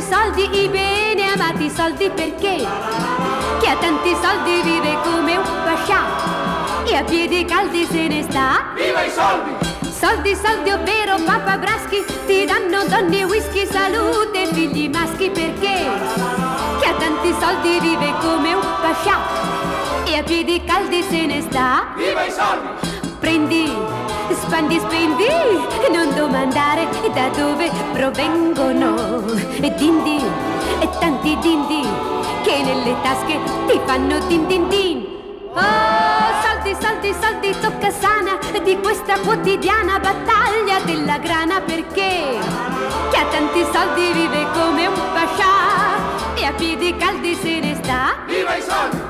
tanti soldi, i bene amati soldi perché chi ha tanti soldi vive come un pascià e a piedi caldi se ne sta. Viva i soldi! Soldi, soldi, ovvero Papa Braschi, ti danno donne, whisky, salute, figli maschi perché chi ha tanti soldi vive come un pascià e a piedi caldi se ne sta. Viva i soldi! Prendi, spandi, spendi, non domandare da dove provengono. E dindi, e tanti dindi che nelle tasche ti fanno din din din. Oh, soldi, soldi, soldi, tocca sana di questa quotidiana battaglia della grana perché chi ha tanti soldi vive come un pascià e a piedi caldi se ne sta. Viva i soldi!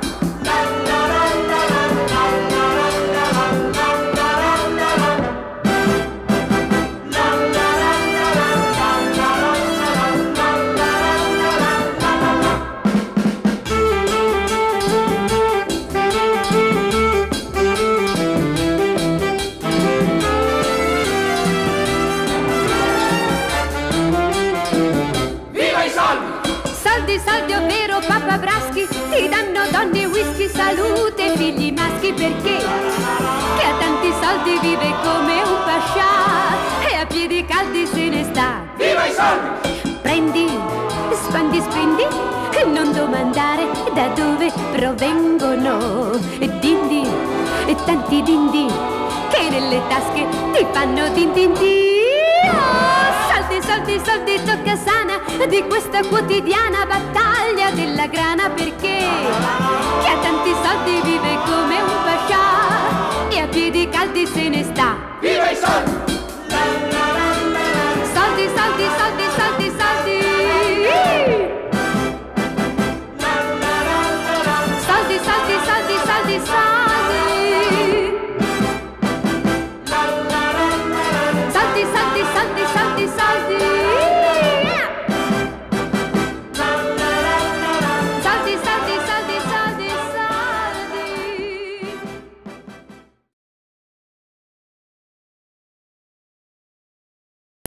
Soldi, soldi, ovvero Papa Braschi, ti danno donne, whisky, salute, figli maschi perché chi ha tanti soldi vive come un pascià e a piedi caldi se ne sta. Viva i soldi! Prendi, spandi, spendi, non domandare da dove provengono. E dindi, e tanti dindi che nelle tasche ti fanno din din din. Oh, soldi, soldi, soldi, tocca sana di questa quotidiana battaglia della grana perché chi ha tanti soldi vive come un pascià e a piedi caldi se ne sta. Viva i soldi! Soldi, soldi, soldi, soldi, soldi. Soldi, soldi, soldi, soldi, soldi.